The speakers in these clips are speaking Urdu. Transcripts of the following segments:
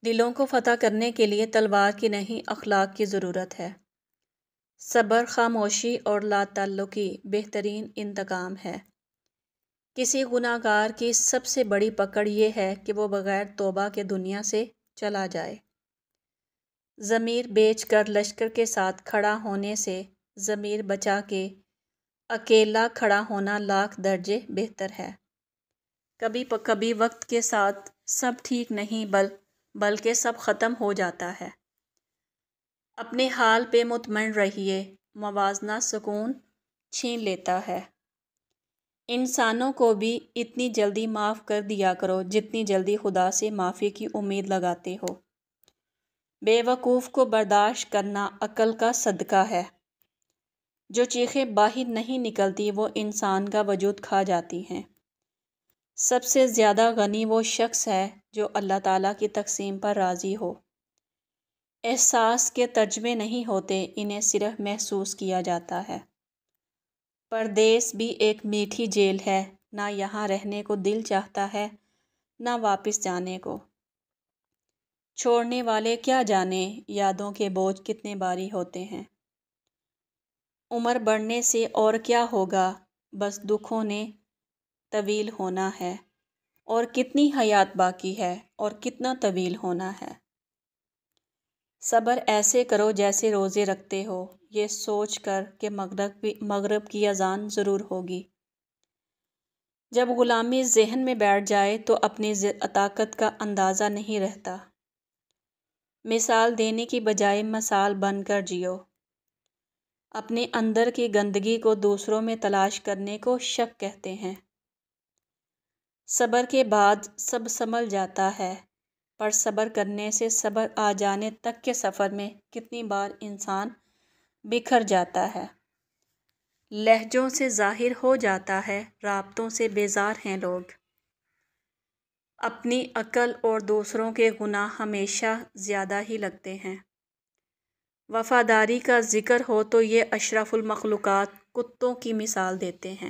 دلوں کو فتح کرنے کے لیے تلوار کی نہیں اخلاق کی ضرورت ہے۔ صبر، خاموشی اور لا تعلقی بہترین انتقام ہے۔ کسی گناہ گار کی سب سے بڑی پکڑ یہ ہے کہ وہ بغیر توبہ کے دنیا سے چلا جائے۔ ضمیر بیچ کر لشکر کے ساتھ کھڑا ہونے سے ضمیر بچا کے اکیلا کھڑا ہونا لاکھ درجے بہتر ہے۔ کبھی وقت کے ساتھ سب ٹھیک نہیں بلکہ سب ختم ہو جاتا ہے۔ اپنے حال پہ مطمئن رہیے، موازنہ سکون چھین لیتا ہے۔ انسانوں کو بھی اتنی جلدی معاف کر دیا کرو جتنی جلدی خدا سے معافی کی امید لگاتے ہو۔ بے وقوف کو برداشت کرنا عقل کا صدقہ ہے۔ جو چیخیں باہر نہیں نکلتی وہ انسان کا وجود کھا جاتی ہیں۔ سب سے زیادہ غنی وہ شخص ہے جو اللہ تعالیٰ کی تقسیم پر راضی ہو۔ احساس کے ترجمے نہیں ہوتے، انہیں صرف محسوس کیا جاتا ہے۔ پردیس بھی ایک میٹھی جیل ہے، نہ یہاں رہنے کو دل چاہتا ہے نہ واپس جانے کو۔ چھوڑنے والے کیا جانے یادوں کے بوجھ کتنے بھاری ہوتے ہیں۔ عمر بڑھنے سے اور کیا ہوگا، بس دکھوں نے طویل ہونا ہے، اور کتنی حیات باقی ہے اور کتنا طویل ہونا ہے۔ صبر ایسے کرو جیسے روزے رکھتے ہو، یہ سوچ کر کہ مغرب کی اذان ضرور ہوگی۔ جب غلامی ذہن میں بیٹھ جائے تو اپنی طاقت کا اندازہ نہیں رہتا۔ مثال دینے کی بجائے مثال بن کر جیو۔ اپنے اندر کی گندگی کو دوسروں میں تلاش کرنے کو شک کہتے ہیں۔ صبر کے بعد سب سنبھل جاتا ہے، پر صبر کرنے سے صبر آ جانے تک کے سفر میں کتنی بار انسان بکھر جاتا ہے۔ لہجوں سے ظاہر ہو جاتا ہے، رابطوں سے بیزار ہیں لوگ۔ اپنی عقل اور دوسروں کے گناہ ہمیشہ زیادہ ہی لگتے ہیں۔ وفاداری کا ذکر ہو تو یہ اشرف المخلوقات کتوں کی مثال دیتے ہیں۔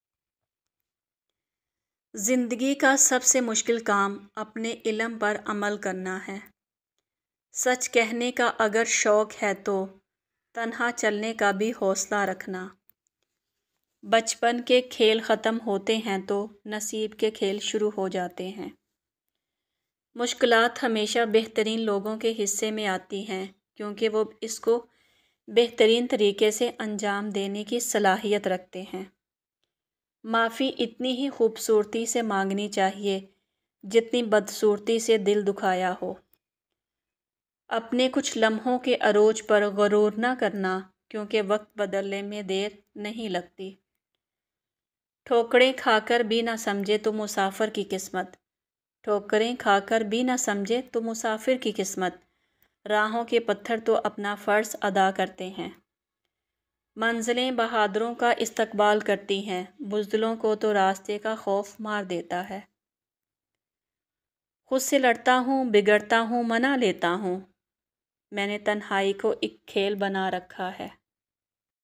زندگی کا سب سے مشکل کام اپنے علم پر عمل کرنا ہے۔ سچ کہنے کا اگر شوق ہے تو تنہا چلنے کا بھی حوصلہ رکھنا۔ بچپن کے کھیل ختم ہوتے ہیں تو نصیب کے کھیل شروع ہو جاتے ہیں۔ مشکلات ہمیشہ بہترین لوگوں کے حصے میں آتی ہیں کیونکہ وہ اس کو بہترین طریقے سے انجام دینے کی صلاحیت رکھتے ہیں۔ معافی اتنی ہی خوبصورتی سے مانگنی چاہیے جتنی بدصورتی سے دل دکھایا ہو۔ اپنے کچھ لمحوں کے عروج پر غرور نہ کرنا کیونکہ وقت بدلنے میں دیر نہیں لگتی۔ ٹھوکریں کھا کر بھی نہ سمجھے تو مسافر کی قسمت۔ ٹھوکریں کھا کر بھی نہ سمجھے تو مسافر کی قسمت۔ راہوں کے پتھر تو اپنا فرض ادا کرتے ہیں۔ منزلیں بہادروں کا استقبال کرتی ہیں، بزدلوں کو تو راستے کا خوف مار دیتا ہے۔ خود سے لڑتا ہوں، بگڑتا ہوں، منا لیتا ہوں، میں نے تنہائی کو ایک کھیل بنا رکھا ہے۔